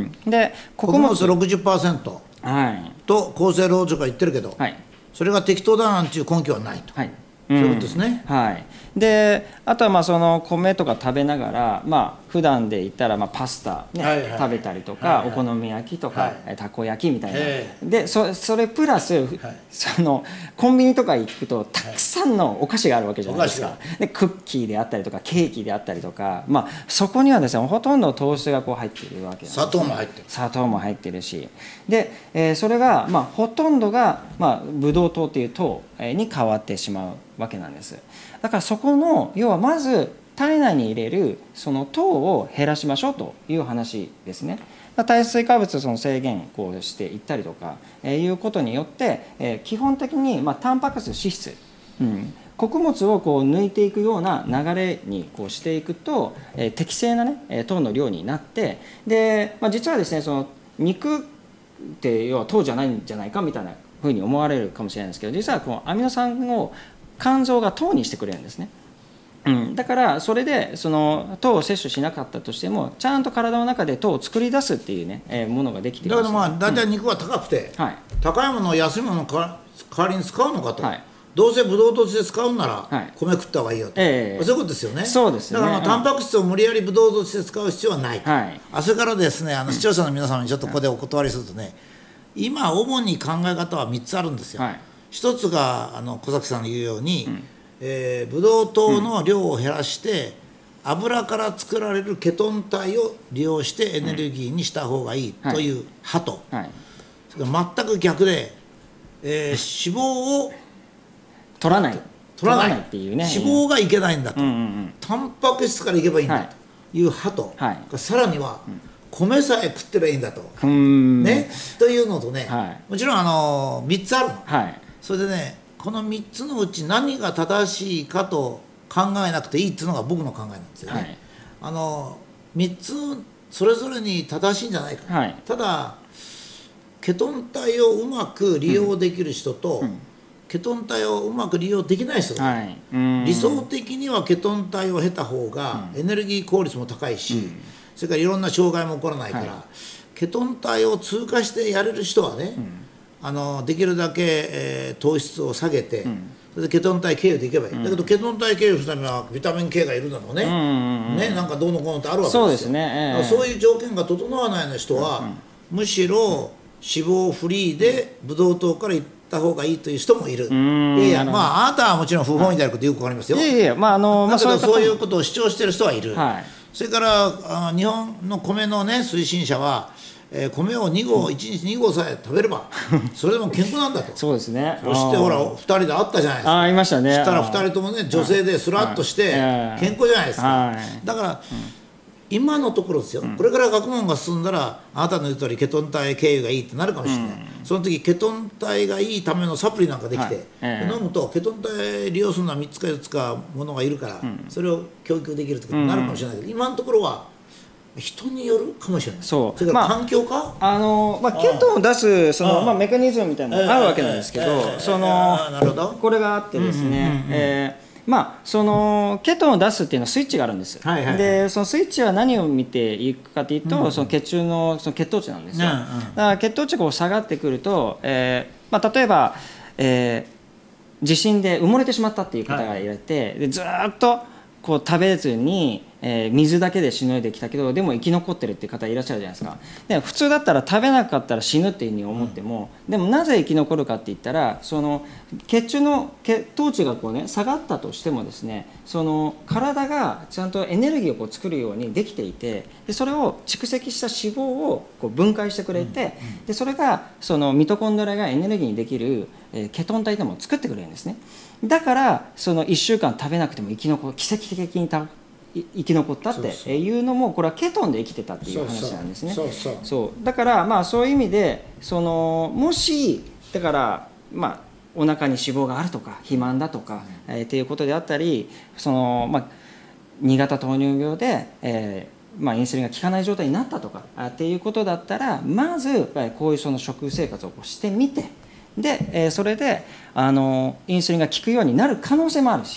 で穀物 60% はい、 と厚生労働省が言ってるけど、 はい、 それが適当だなんていう根拠はないと、 はい、 そういうことですね。 はい、であとはその米とか食べながら、普段で言ったらパスタ、ね、 はいはい、 食べたりとか、お好み焼きとか、たこ焼きみたいな、でそれプラス、そのコンビニとか行くとたくさんのお菓子があるわけじゃないですか。でクッキーであったりとかケーキであったりとか、そこにはですねほとんど糖質が入っているわけなんです、ね、 砂糖も入ってる、 砂糖も入ってるし、で、それがほとんどがブドウ糖という糖に変わってしまうわけなんです。だからそこの要はまず体内に入れるその糖を減らしましょうという話ですね。炭水化物その制限していったりとかいうことによって基本的にタンパク質脂質、穀物を抜いていくような流れにしていくと適正な、糖の量になって、で、実はですねその肉って要は糖じゃないんじゃないかみたいなふうに思われるかもしれないんですけど、実はこのアミノ酸を肝臓が糖にしてくれるんですね。だからそれでその糖を摂取しなかったとしてもちゃんと体の中で糖を作り出すっていうね、ものができています。 だから大体肉は高くて、高いものを安いものの代わりに使うのかと、どうせブドウ糖として使うなら米食った方がいいよと、そういうことですよね。 そうですね。 だからタンパク質を無理やりブドウ糖として使う必要はないと、それからですね視聴者の皆様にちょっとここでお断りするとね、今主に考え方は3つあるんですよ。一つが小崎さんの言うように、ブドウ糖の量を減らして、油から作られるケトン体を利用してエネルギーにした方がいいという派と、それから全く逆で、脂肪を取らないっていうね、 脂肪がいけないんだと、タンパク質からいけばいいんだという派と、さらには米さえ食ってりゃいいんだと、ね、というのとね、もちろん3つあるの、それでねこの3つのうち何が正しいかと考えなくていいっていうのが僕の考えなんですよね。3つそれぞれに正しいんじゃないか、ただケトン体をうまく利用できる人と、ケトン体をうまく利用できない人がいる、理想的にはケトン体を経た方がエネルギー効率も高いし、それからいろんな障害も起こらないから、ケトン体を通過してやれる人はね、できるだけ、糖質を下げて、それでケトン体経由でいけばいい、だけどケトン体経由するためにはビタミン K がいるだろうね、なんかどうのこうのってあるわけですよ。そういう条件が整わないような人は、むしろ脂肪フリーでブドウ糖からいった方がいいという人もいる。いやあなたはもちろん不本意であることよくわかりますよ。だけどそういうことを主張している人はいる。それから日本の米のね推進者は、米を1日2合さえ食べればそれでも健康なんだと。 そうですね。 そしてほら2人で会ったじゃないですか。 会いましたね。 そしたら2人ともね女性でスラッとして健康じゃないですか。だから今のところですよ、これから学問が進んだらあなたの言う通りケトン体経由がいいってなるかもしれない、その時ケトン体がいいためのサプリなんかできて、飲むとケトン体利用するのは3つか4つかものがいるから、それを供給できるとかなるかもしれないけど、今のところは人によるかもしれない。それから環境か、 ケトンを出すそのメカニズムみたいなのがあるわけなんですけど、これがあってですね、そのケトンを出すっていうのはスイッチがあるんです。でそのスイッチは何を見ていくかというと、その血中のその血糖値なんですよ。だから血糖値が下がってくると、例えば、地震で埋もれてしまったっていう方がいられて、でずっと食べずに、水だけでしのいできたけどでも生き残ってるっていう方いらっしゃるじゃないですか。で普通だったら食べなかったら死ぬっていうふうに思っても、でもなぜ生き残るかって言ったら、その血中の血糖値が下がったとしてもですね、その体がちゃんとエネルギーを作るようにできていて、でそれを蓄積した脂肪を分解してくれて、でそれがそのミトコンドリアがエネルギーにできるケトン体でも作ってくれるんですね。だからその1週間食べなくても奇跡的に生き残ったっていうのも、これはケトンで生きてたっていう話なんですね。だからそういう意味でもしだからお腹に脂肪があるとか肥満だとかっていうことであったり、2型糖尿病でインスリンが効かない状態になったとかっていうことだったら、まずこういうその食生活をしてみて、でそれでインスリンが効くようになる可能性もあるし、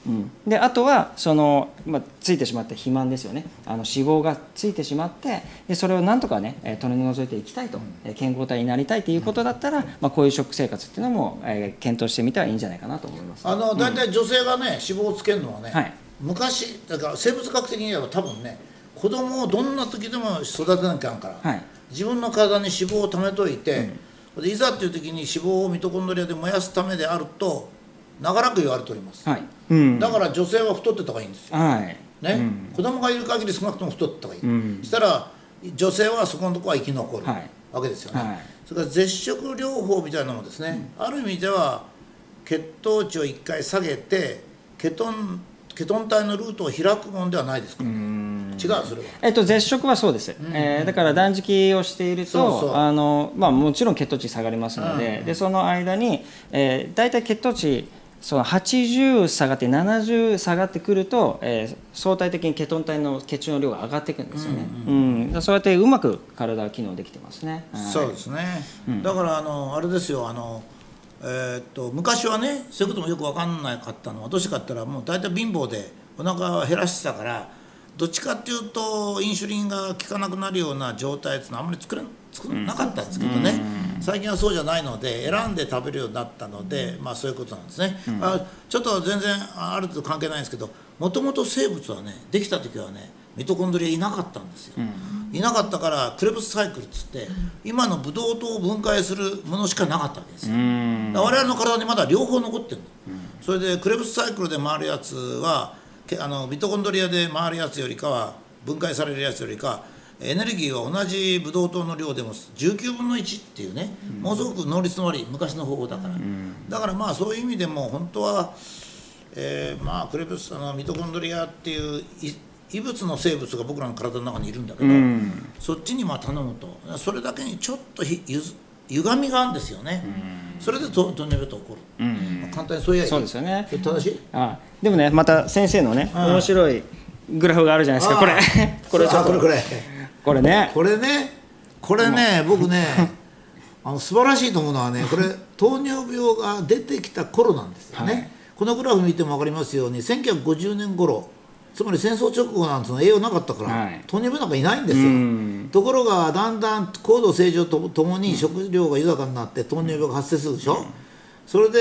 であとはついてしまった肥満ですよね、脂肪がついてしまって、でそれをなんとかね取り除いていきたいと、健康体になりたいということだったら、こういう食生活っていうのも、検討してみてはいいんじゃないかなと思います。 大体女性がね脂肪をつけるのはね、 はい、 昔だから生物学的に言えば多分ね、子供をどんな時でも育てなきゃあかんから、はい、自分の体に脂肪を貯めといて、でいざっていう時に脂肪をミトコンドリアで燃やすためであると長らく言われております、はい、だから女性は太ってた方がいいんですよ、はいね、子供がいる限り少なくとも太ってた方がいい、したら女性はそこのところは生き残るわけですよね、はい、それから絶食療法みたいなのもですね、ある意味では血糖値を1回下げてケトン体のルートを開くものではないですか、違うそれは、 絶食はそうです、だから断食をしているともちろん血糖値下がりますので、でその間に、だいたい血糖値80下がって70下がってくると、相対的にケトン体の血中の量が上がっていくんですよね、そうやってうまく体は機能できてますね、 そうですね、だからあれですよ、昔はねそういうこともよく分かんなかったのはどうしてかって言ったら、もう大体貧乏でお腹を減らしてたから、どっちかっていうとインシュリンが効かなくなるような状態っていうのはあんまり作らなかったんですけどね、最近はそうじゃないので選んで食べるようになったので、そういうことなんですね、ちょっと全然ある程度関係ないんですけど、もともと生物はねできた時はねミトコンドリアいなかったんですよ、いなかったからクレブスサイクルっつって今のブドウ糖を分解するものしかなかったわけですよ、我々の体にまだ両方残ってるの、それでクレブスサイクルで回るやつはミトコンドリアで回るやつよりかは、分解されるやつよりかエネルギーは同じブドウ糖の量でも19分の1っていうね、ものすごく能率の悪い昔の方法だから、だからそういう意味でも本当は、クレブスミトコンドリアっていう異物の生物が僕らの体の中にいるんだけど、そっちに頼むとそれだけにちょっと歪みがあるんですよね、それで糖尿病と起こる、簡単にそういやいい、 そうですよね、 正しい。 でもね、また先生のね面白いグラフがあるじゃないですか、これね、僕ね素晴らしいと思うのはね、これ糖尿病が出てきた頃なんですよね、このグラフ見ても分かりますように1950年頃、つまり戦争直後なんてのは栄養なかったから、糖尿病なんかいないんですよ、ところがだんだん高度成長とともに食料が豊かになって糖尿病が発生するでしょ、それで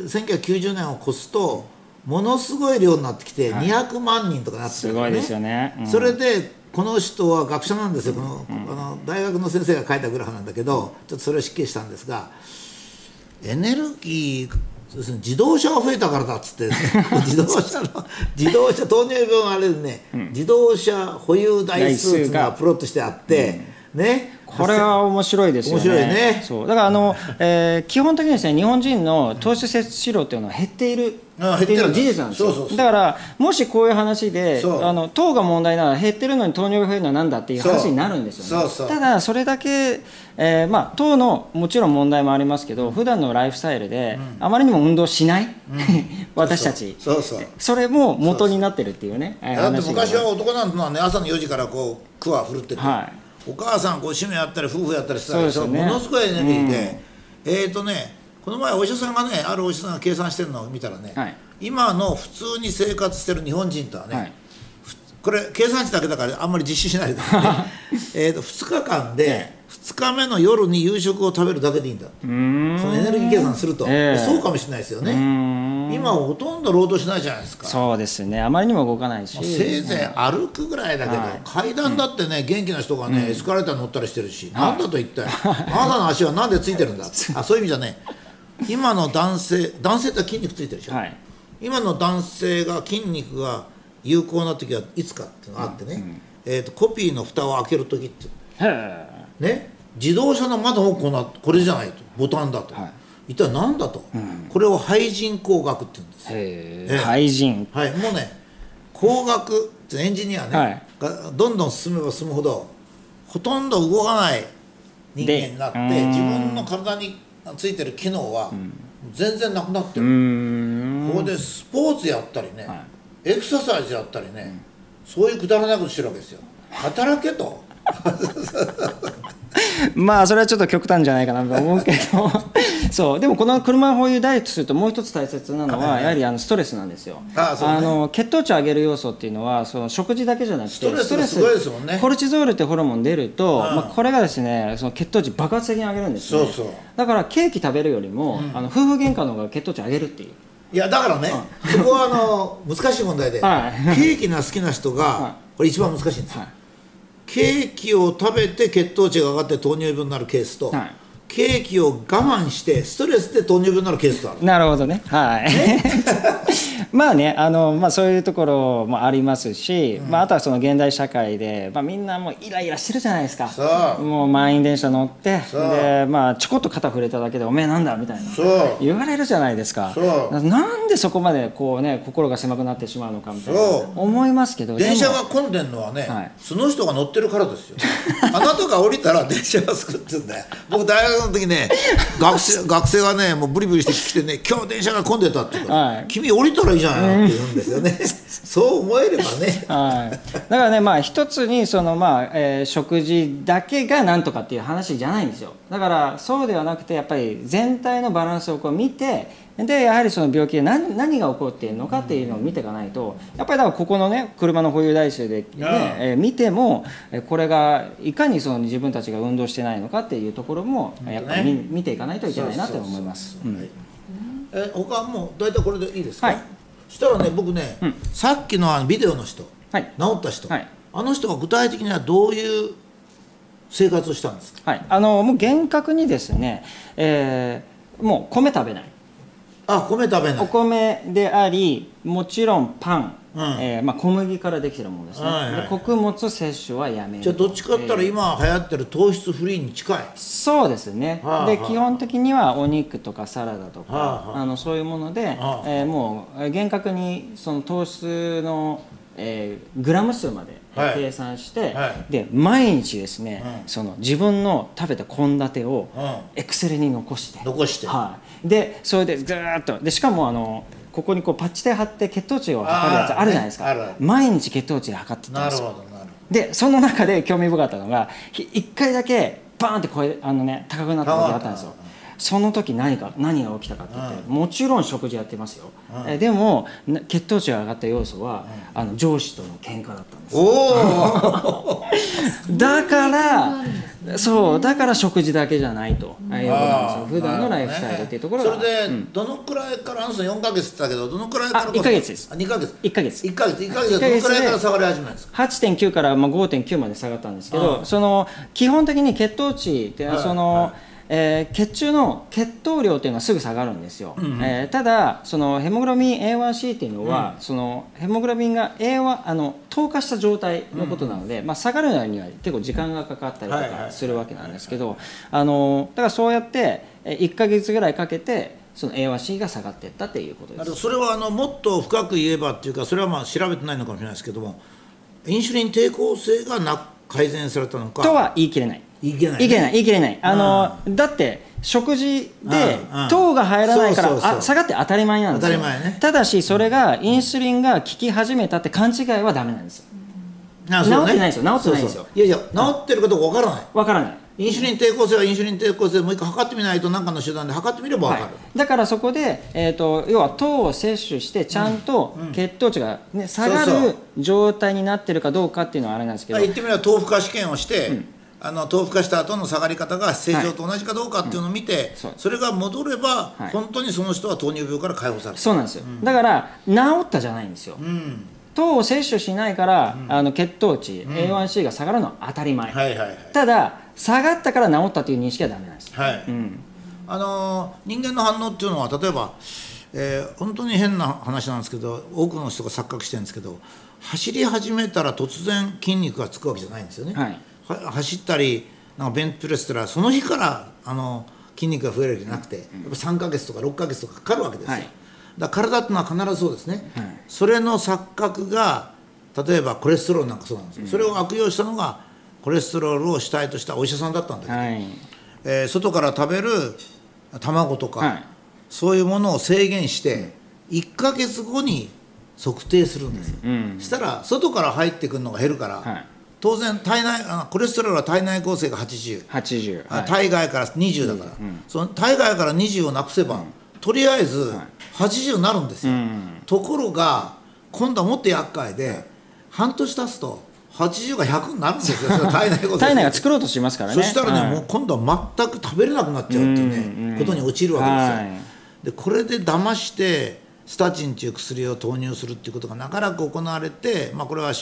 1990年を越すとものすごい量になってきて200万人とかなってるからね、すごいですよね、それでこの人は学者なんですよ、大学の先生が書いたグラフなんだけど、ちょっとそれを失敬したんですが、エネルギー自動車が増えたからだっつって自動車糖尿病があれでね、自動車保有台数がプロットしてあって、 これは面白いですよね。面白いね。そうだから基本的にですね、日本人の糖質摂取量っていうのは減っているっていうのは事実なんですよ。だからもしこういう話で糖が問題なら減ってるのに糖尿病増えるのはなんだっていう話になるんですよね。ただそれだけ糖のもちろん問題もありますけど、普段のライフスタイルであまりにも運動しない私たち、それも元になってるっていうね。 だって昔は男なんてのはね、朝の4時からこうクワ振るってて、お母さん趣味やったり夫婦やったりしたら、ものすごいエネルギーで、この前お医者さんがね、あるお医者さんが計算してるのを見たらね、今の普通に生活してる日本人とはね、これ計算値だけだからあんまり実施しないでくださいね2日間で2日目の夜に夕食を食べるだけでいいんだ、そのエネルギー計算すると、そうかもしれないですよね。今ほとんど労働しないじゃないですか。 そうですね、あまりにも動かないし、 せいぜい歩くぐらいだけど、階段だってね、元気な人がねエスカレーター乗ったりしてるし、なんだと一体あなたの足はなんでついてるんだそういう意味じゃね、今の男性って筋肉ついてるでしょ、今の男性が筋肉が有効な時はいつかっていうのがあってね、コピーの蓋を開ける時ってね、自動車の窓もこれじゃないと、ボタンだと、一体何だと、これを廃人工学って言うんです。 廃人、 もうね、工学エンジニアね、がどんどん進めば進むほどほとんど動かない人間になって、自分の体についてる機能は全然なくなってる。ここでスポーツやったりね、エクササイズやったりね、そういうくだらないことしてるわけですよ。働けとまあそれはちょっと極端じゃないかなと思うけどそうでもこの車保有ダイエットするともう一つ大切なのはやはりストレスなんですよ。血糖値を上げる要素っていうのはその食事だけじゃなくてストレスがすごいですもんね。 コルチゾールってホルモン出ると、これがですねその血糖値爆発的に上げるんですね。だからケーキ食べるよりも、夫婦喧嘩の方が血糖値上げるっていう。 いやだからね、そこは難しい問題で、ケーキが好きな人が、これ一番難しいんですよ。ケーキを食べて血糖値が上がって糖尿病になるケースと、ケーキを我慢してストレスで糖尿病になるケースとある。 なるほどね。はい。まあねそういうところもありますし、あとはその現代社会で、みんなもうイライラしてるじゃないですか。もう満員電車乗ってでちょこっと肩触れただけでおめえなんだみたいな言われるじゃないですか。なんでそこまでこうね心が狭くなってしまうのかみたいな思いますけど、 電車が混んでるのはね、その人が乗ってるからですよ。あなたが降りたら電車がすくってんだよ。僕大学の時ね、学生がねもうブリブリしてきてね、今日電車が混んでたって言うから、君降りたらいいじゃないって言うんですよね。そう思えればね。 だからね一つにその食事だけがなんとかっていう話じゃないんですよ。だからそうではなくてやっぱり全体のバランスをこう見て、でやはりその病気で何が起こっているのかっていうのを見ていかないと、やっぱりだからここのね車の保有台数で、見てもこれがいかにその自分たちが運動してないのかっていうところもやっぱり見ていかないといけないなと思います。 他はもう大体これでいいですか。そしたらね僕ね、さっきのビデオの人、治った人、あの人が具体的にはどういう生活をしたんですか。 もう厳格にですね、もう米食べない。 米食べない。 お米であり、もちろんパン、小麦からできてるものですね。穀物摂取はやめる。 じゃあどっちかって言ったら今流行ってる糖質フリーに近い。 そうですね。で基本的にはお肉とかサラダとかそういうもので、もう厳格にその糖質のグラム数まで計算して、で毎日ですね、その自分の食べた献立をエクセルに残して、でそれでぐーっとでしかもここにこうパッチで貼って血糖値を測るやつあるじゃないですか。毎日血糖値で測ってたんですよ。でその中で興味深かったのが1回だけバーンって高くなった時があったんですよ。その時何が起きたかって言って、もちろん食事やってますよ。でも血糖値が上がった要素は上司との喧嘩だったんです。だから食事だけじゃないということなんですよ。普段のライフスタイルっていうところが。 それでどのくらいから4ヶ月って言ったけど、どのくらいから 1ヶ月です。 2ヶ月。 1ヶ月。 1ヶ月でどのくらいから下がり始めるんですか。 8.9 から5.9まで下がったんですけど、その基本的に血糖値ってその血中の血糖量っていうのはすぐ下がるんですよ。ただそのヘモグロビン A1C っていうのは、そのヘモグロビンが糖化した状態のことなので、下がるのには結構時間がかかったりとかするわけなんですけど、だからそうやって1ヶ月ぐらいかけてその A1C が下がっていったっていうことです。 それはもっと深く言えばっていうか、それは調べてないのかもしれないですけども、インシュリン抵抗性が改善されたのかとは言い切れない。言い切れない。だって食事で糖が入らないから下がって当たり前なんですよ。ただしそれがインスリンが効き始めたって勘違いはダメなんですよ。治ってないですよ。 いや治ってるかどうかわからない。 ない。 インシュリン抵抗性はインシュリン抵抗性でもう一回測ってみないと何かの手段で測ってみれば分かる。 だからそこで要は糖を摂取してちゃんと血糖値が下がる状態になってるかどうかっていうのはあれなんですけど、 言ってみれば糖負荷試験をして、糖負荷した後の下がり方が正常と同じかどうかっていうのを見て、それが戻れば本当にその人は糖尿病から解放される。 そうなんですよ。だから治ったじゃないんですよ。糖を摂取しないから血糖値 A1C が下がるのは当たり前。ただ下がったから治ったという認識はダメなんです。 人間の反応っていうのは例えば、本当に変な話なんですけど、多くの人が錯覚してるんですけど、走り始めたら突然筋肉がつくわけじゃないんですよね。走ったりベンチプレスしたらその日から筋肉が増えるわけじゃなくて、やっぱ3ヶ月とか6ヶ月とかかかるわけですよ。だから体っていうのは必ずそうですね。それの錯覚が例えばコレステロールなんかそうなんですよ。それを悪用したのがコレステロールを主体としたお医者さんだったんだけど、外から食べる卵とか、そういうものを制限して1ヶ月後に測定するんですよ。したら外から入ってくるのが減るから、 当然体内コレステロールは体内構成が80、 はい、 体外から20だから、その体外から20をなくせば、とりあえず80になるんですよ、ところが今度はもっと厄介で、半年経つと80が100になるんですよ体内構成体内が作ろうとしますからね。 そしたらね、もう今度は全く食べれなくなっちゃうっていうね、ことに陥るわけですよ。でこれで騙してスタチンという薬を投入するっていうことが長らく行われて、これは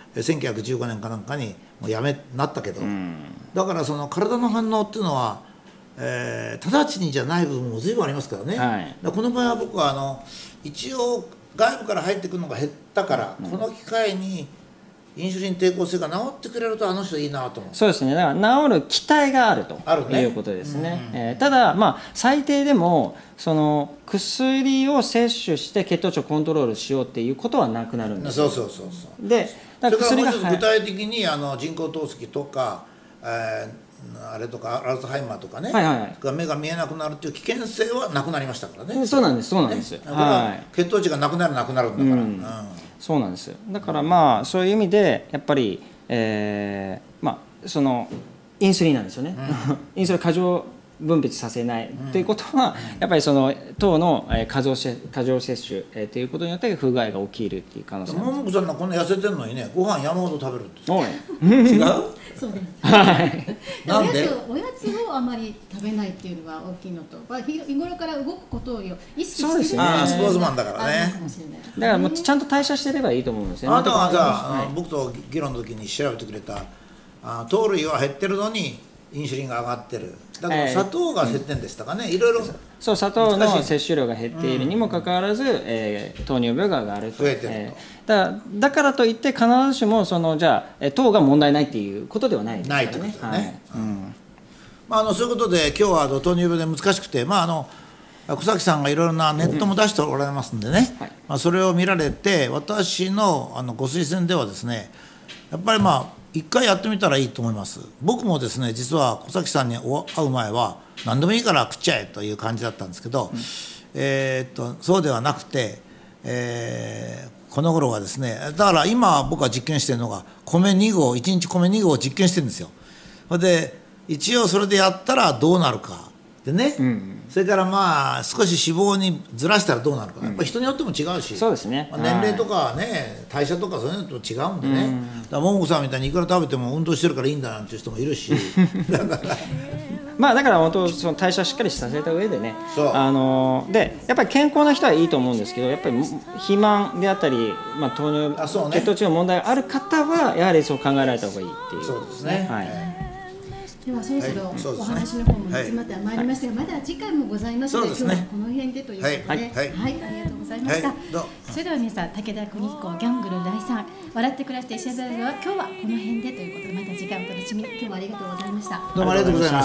1915年かなんかにもうやめなったけど、だからその体の反応っていうのは、直ちにじゃない部分も随分ありますからね、だからこの場合は僕は一応外部から入ってくるのが減ったから、この機会にインシュリン抵抗性が治ってくれるとあの人いいなと思う。 そうですね、だから治る期待があるということですね。ただ最低でもその薬を摂取して血糖値をコントロールしようっていうことはなくなるんですよ。 そうでだからそれからもう一つ具体的に人工透析とか、あれとかアルツハイマーとかね、目が見えなくなるっていう危険性はなくなりましたからね。 そうなんです、そうなんです。 血糖値がなくなるんだから、 そうなんです。だからそういう意味でやっぱり、そのインスリンなんですよね。インスリン過剰分泌させないということは、やっぱりその糖の過剰摂取ということによって不具合が起きるっていう可能性。 ももこさんがこんな痩せてるのにね、ご飯山ほど食べるんですよ。違う？ そうです。 なんで？ おやつをあまり食べないっていうのが大きいのと、日頃から動くことを意識してる。そうですね。 スポーツマンだからね。 だからもうちゃんと代謝してればいいと思うんですよね。 あなたがさ、僕と議論の時に調べてくれた糖類は減ってるのにインシュリンが上がってる。だから砂糖が減ってんでしたかね、いろいろ。 そう、砂糖の摂取量が減っているにもかかわらず、糖尿病が上がると。 増えてると。だからといって必ずしもじゃあ糖が問題ないっていうことではないですからね。 ないってことだね。そういうことで今日は糖尿病で難しくて、小崎さんがいろいろなネットも出しておられますんでね、それを見られて、私のご推薦ではですね、やっぱり一回やってみたらいいと思います。僕もですね、実は小崎さんに会う前は何でもいいから食っちゃえという感じだったんですけど、そうではなくて、この頃はですね、だから今僕は実験してるのが米2合、1日米2合を実験してるんですよ。で一応それでやったらどうなるかでね、それから少し脂肪にずらしたらどうなるか、やっぱり人によっても違うし、 そうですね、 年齢とかね、代謝とかそういうのと違うんでね、だから桃子さんみたいにいくら食べても運動してるからいいんだなんていう人もいるしだからだから本当その代謝しっかりさせた上でね、でやっぱり健康な人はいいと思うんですけど、やっぱり肥満であったり、糖尿、血糖値の問題がある方はやはりそう考えられた方がいいっていう。 そうですね。 ではそろそろお話の方も煮詰まってまいりましたが、まだ次回もございますので、今日はこの辺でということで、ありがとうございました。それでは皆さん、武田邦彦ギャングル第3、笑って暮らして石原は今日はこの辺でということで、また次回お楽しみに。今日はありがとうございました。 どうもありがとうございました。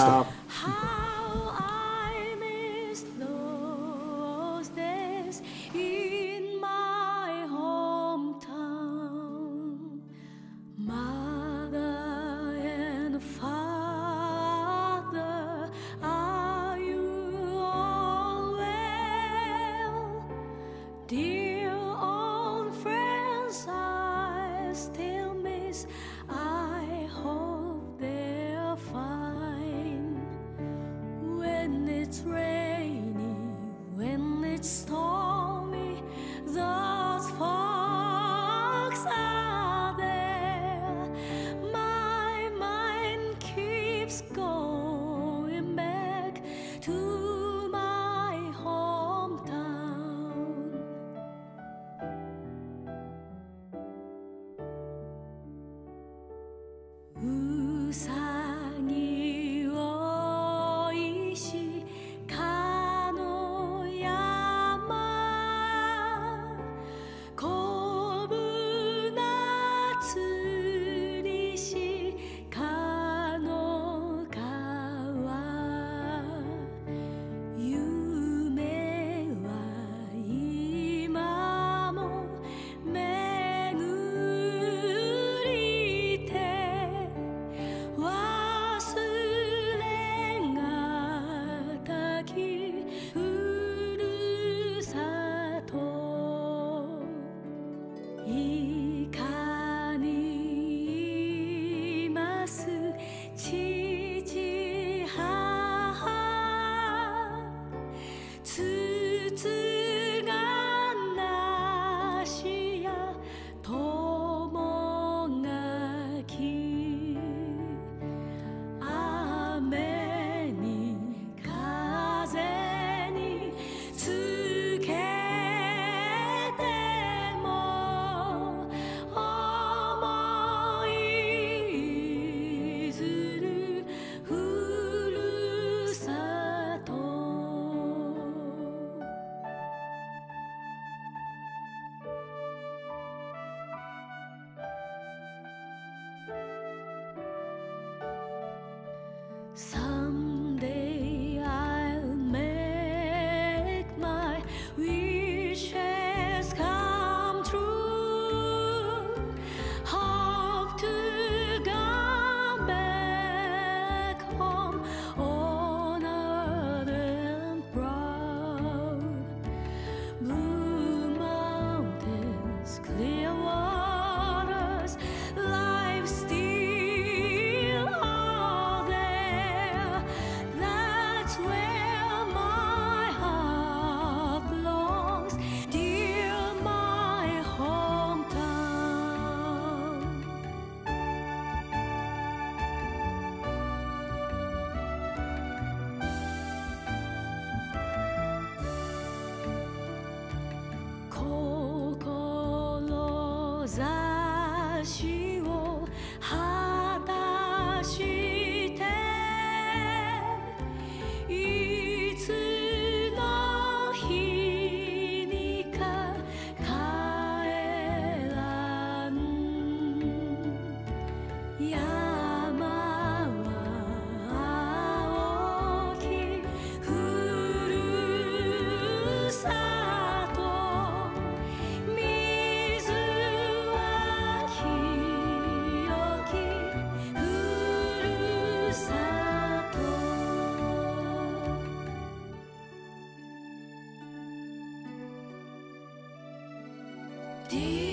TBS